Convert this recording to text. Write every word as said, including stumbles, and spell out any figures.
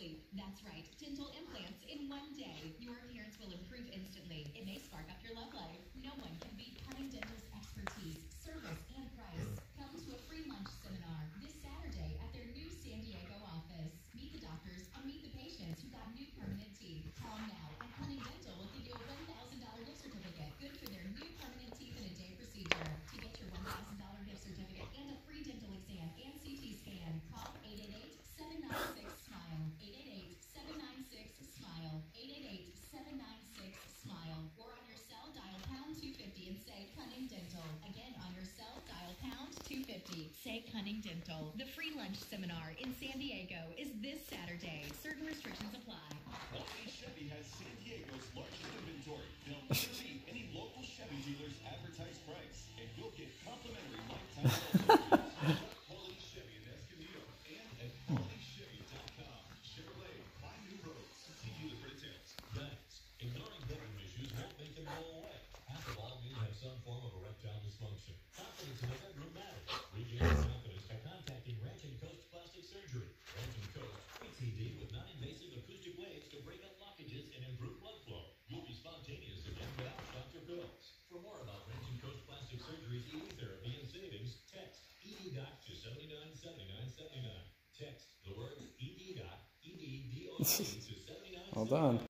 sleep. That's right, dental implants in one day. Your appearance will improve instantly. It may spark up your love life. No one can beat Cunning Dental's expertise, service, and price. Come to a free lunch seminar this Saturday at their new San Diego office. Meet the doctors and meet the patients who got new permanent teeth. Call now, and Cunning Dental will give you a one thousand dollar gift certificate, good for their new permanent teeth in a day procedure. To get your one thousand dollar gift certificate and a free dental exam and C T scan, call eight eight eight, seven nine six, SMILE. eight eight eight, seven nine six, SMILE. eight eight eight, seven nine six, SMILE. Or on your cell, dial pound two fifty and say Cunning Dental. Again, on your cell, dial pound two fifty. Say Cunning Dental. The free lunch seminar in San Diego is this Saturday. Certain restrictions apply. Only Chevy has San Diego's largest inventory. They'll never beat any local Chevy dealer's advertised price, and you'll get complimentary lifetime oil. Quality Chevy in Escondido and at quality chevy dot com. Chevrolet, find new roads. See dealer for details. Guys, ignoring bedroom issues won't make them go away. Half of all men have some form of erectile dysfunction. Confidence in the bedroom matters. Regain confidence by contacting Ranch and Coast Plastic Surgery. Ranch and Coast treats E D with non-invasive acoustic waves to break up blockages and improve blood flow. You'll be spontaneous again without doctor pills. For more about Ranch and Coast Plastic Surgery's E D therapy and savings, text E D doc to seventy-nine seventy-nine seventy-nine. Text the word E D doc, E D D O C to seventy-nine. Well done.